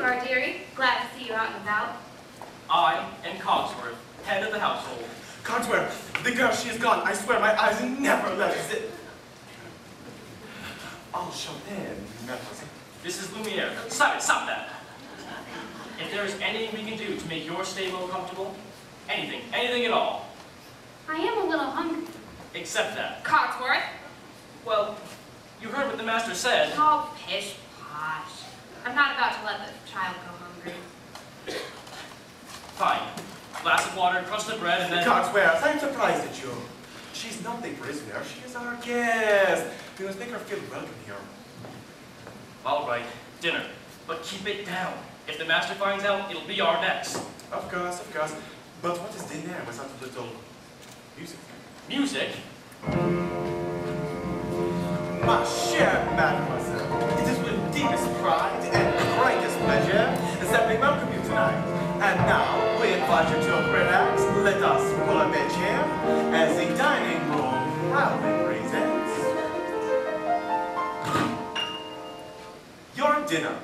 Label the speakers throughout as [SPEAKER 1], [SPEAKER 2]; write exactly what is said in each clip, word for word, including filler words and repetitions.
[SPEAKER 1] are, dearie. Glad to see you out and about.
[SPEAKER 2] I am Cogsworth, head of the household.
[SPEAKER 3] Cogsworth, the girl, she is gone. I swear my eyes never left it. Enchanté, mademoiselle.
[SPEAKER 2] This is Lumiere. Stop it, stop that. If there is anything we can do to make your stay more comfortable, anything, anything at all.
[SPEAKER 1] I am a little hungry.
[SPEAKER 2] Except that.
[SPEAKER 1] Cogsworth?
[SPEAKER 2] Well, you heard what the master said.
[SPEAKER 1] Oh, pish posh. I'm not about to let the child go hungry.
[SPEAKER 2] Fine. Glass of water, crust of bread, and then...
[SPEAKER 3] Cogsworth, I'm surprised at you. She's not the prisoner, she is our guest. We must make her feel welcome here.
[SPEAKER 2] All right, dinner. But keep it down. If the master finds out, it'll be our necks.
[SPEAKER 3] Of course, of course. But what is dinner without a little music?
[SPEAKER 2] Music?
[SPEAKER 3] Ma chère mademoiselle, it is with deepest pride and greatest pleasure that we welcome you tonight. And now, we invite you to relax. Let us pull up a chair as the dining room proudly presents your dinner.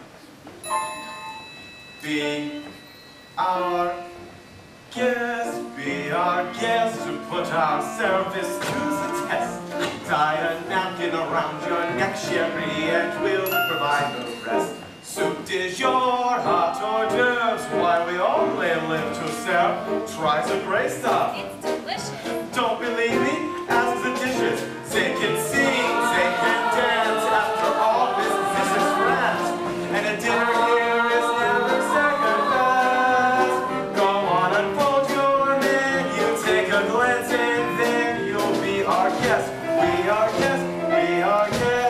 [SPEAKER 3] Be our guest, be our guest to put our service to the test. Tie a napkin around your neck, sherry, and we'll provide the rest. Soup is your hot hors d'oeuvres, why we only live to serve. Try the great stuff.
[SPEAKER 1] It's delicious.
[SPEAKER 3] Don't believe me? Ask the dishes. They can sing, they can dance. After all this, this is France. And a dinner here is never second best. Go on, unfold your menu, take a glance, and then you'll be our guest. We are guests, we are guests.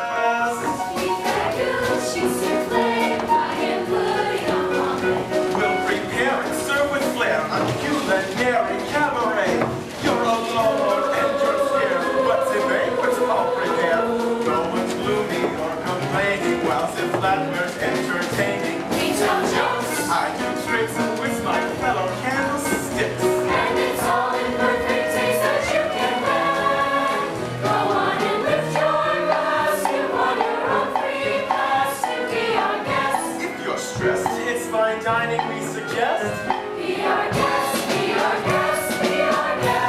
[SPEAKER 3] We'll prepare and serve with flair a culinary cabaret. You're alone and you're scared, but the banquet's all prepared. No one's gloomy or complaining, whilst the flatware's entertaining.
[SPEAKER 4] We tell jokes.
[SPEAKER 3] I do tricks with my fellow candlesticks.
[SPEAKER 4] And it's all in perfect taste that you can wear. Go on and lift your glass. You want your own free pass to be our guest.
[SPEAKER 3] If you're stressed, it's fine dining we suggest.
[SPEAKER 4] Be our guest, be our guest, be our guest.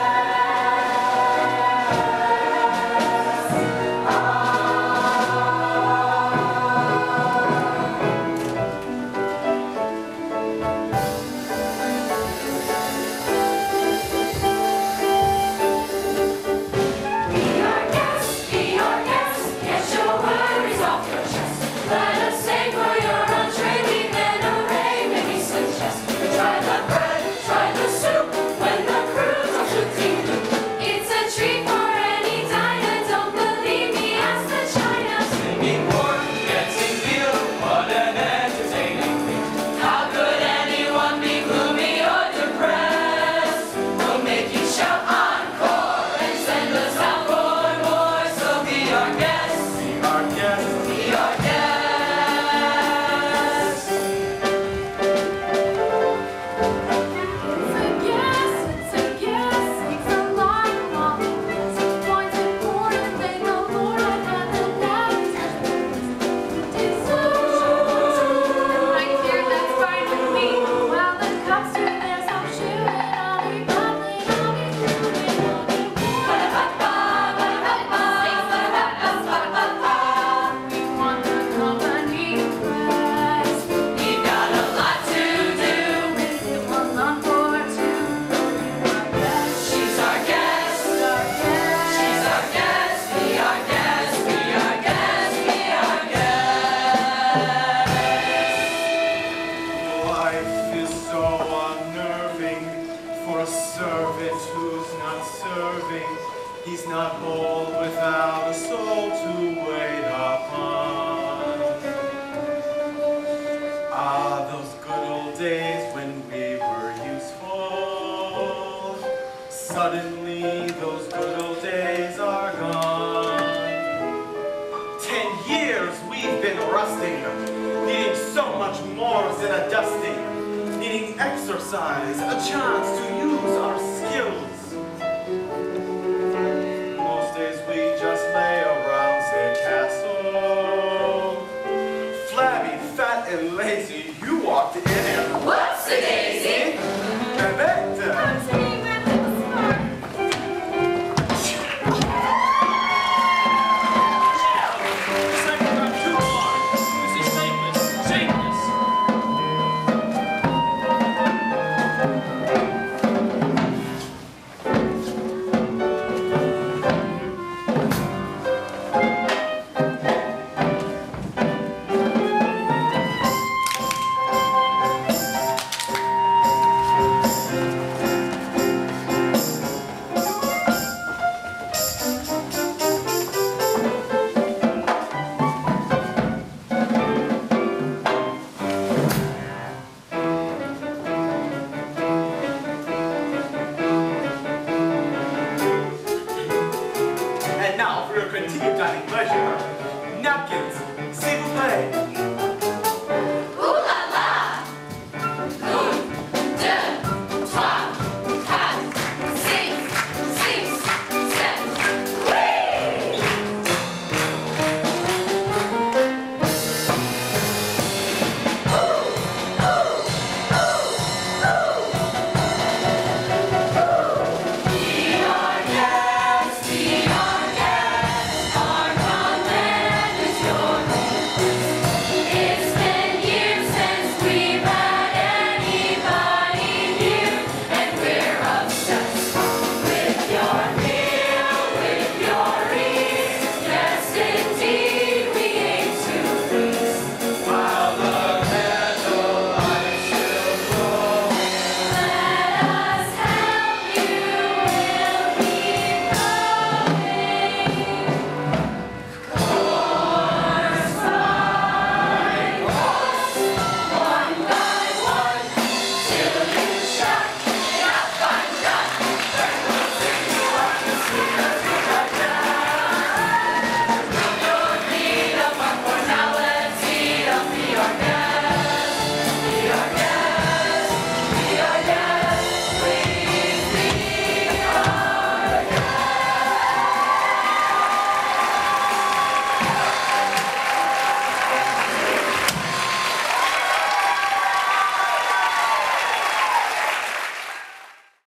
[SPEAKER 4] Be our guest, be our guest. Get your worries off your chest. Let us sing for your entree. We then array many suggest. Try the bread, try the soup. When the crews are shooting loop. It's a treat for any diner. Don't believe me, ask the China.
[SPEAKER 2] Singing pork, dancing veal, what an entertaining meal.
[SPEAKER 4] How could anyone be gloomy or depressed? We'll make you shout encore and send us out for more. So be our guest,
[SPEAKER 3] Be our guest.
[SPEAKER 4] be our guest.
[SPEAKER 1] It's a guess, it's a guess. It's a lot of long list. Points important, they know more. I've got the next. It's so. I fear that's fine with me. While the cups do this, I'll shoot it. I'll be bubbling, I'll be moving, I'll be We want the company press.
[SPEAKER 4] We've got a lot to do.
[SPEAKER 1] Is it one on four, two? Our best.
[SPEAKER 4] She's our guest. She's our guest. Be our guest. Be our guest. Be our guest.
[SPEAKER 3] Life is so unnerving for a servant who's not serving. He's not whole without a soul to wait upon. Ah, those good old days when we were useful. Suddenly, those good old days are gone. Ten years we've been rusting, needing so much more than a dusting, needing exercise, a chance to use our skills. Most days we just lay around the castle, flabby, fat, fat and lazy, you walked in and
[SPEAKER 4] What's a daisy?